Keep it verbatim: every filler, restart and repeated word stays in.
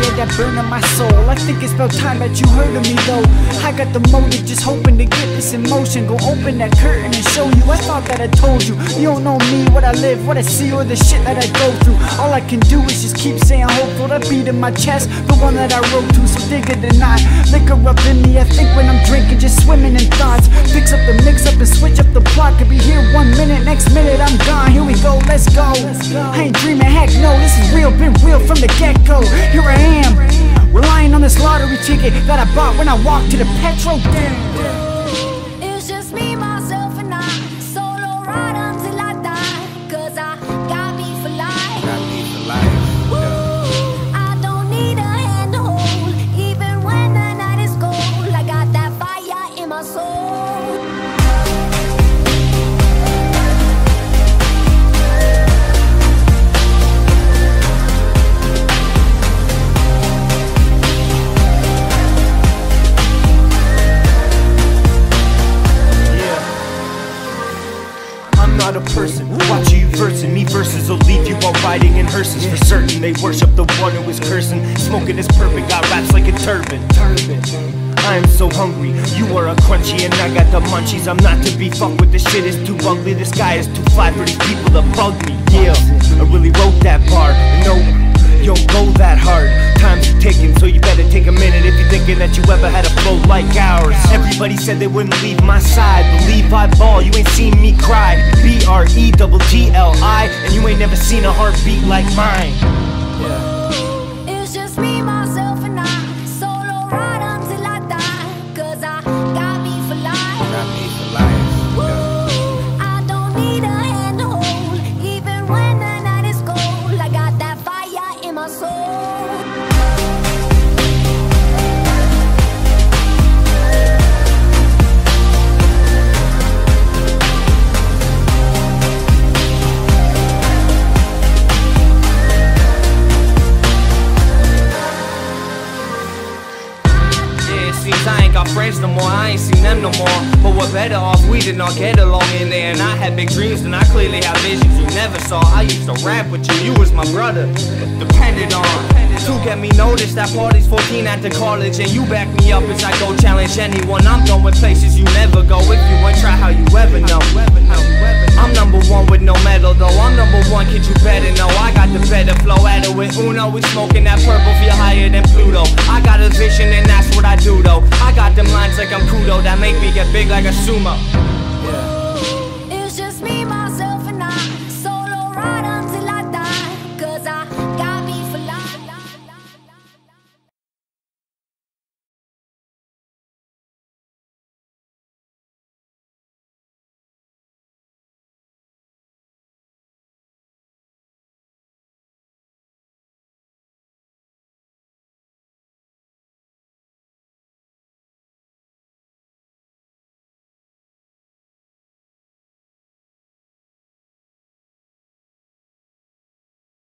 fire that burn in my soul. I think it's about time that you heard of me though. I got the motive, just hoping to get this in motion. Go open that curtain and show you. I thought that I told you. You don't know me, what I live, what I see, or the shit that I go through. All I can do is just keep saying hopeful. That beat in my chest, the one that I wrote to. So bigger than I, liquor up in me. I think when I'm drinking, just swimming in thoughts. Fix up the mix up and switch up the plot. Could be here one minute, next minute I'm gone. Here we go, let's go. I ain't dreaming, heck no, this is real, been real from the get-go. Here I am, relying on this lottery ticket that I bought when I walked to the petrol. It's just me, myself and I, solo ride until I die. Cause I got me for life. Got me for life. Woo, I don't need a hand to hold, even when the night is cold. I got that fire in my soul. Not a person, watch you versing me. Verses will leave you while riding in hearses. For certain, they worship the one who is cursing. Smoking is perfect, got raps like a turban. I am so hungry, you are a crunchy and I got the munchies. I'm not to be fucked with, this shit is too ugly. This guy is too fly for these people to bug me. Yeah, I really wrote that bar. No, you don't go that hard. Time's ticking, so you better take a minute if you're thinking that you ever had a flow like ours. Everybody said they wouldn't leave my side. Believe I ball, you ain't seen me cry. B R E double G L I, and you ain't never seen a heartbeat like mine. Yeah. It's just me, myself and I, solo ride until I die. Cause I got me for life. Got me for life. Woo, I don't need a hand to hold, even when the night is cold. I got that fire in my soul. I ain't got friends no more, I ain't seen them no more. But we're better off, we did not get along in there. And I had big dreams and I clearly have visions you never saw. I used to rap with you, you was my brother, depended on. To get me noticed at parties, fourteen at the college. And you back me up as I go challenge anyone. I'm going places you never go. If you ain't try, how you ever know? I'm number one with no medal though. I'm number one, kid, you better know. I got the better flow, at it with Uno. We smoking that purple, feel higher than Pluto. I got a vision and that's what I do though. I got them lines like I'm Kudo that make me get big like a sumo. It's just me, my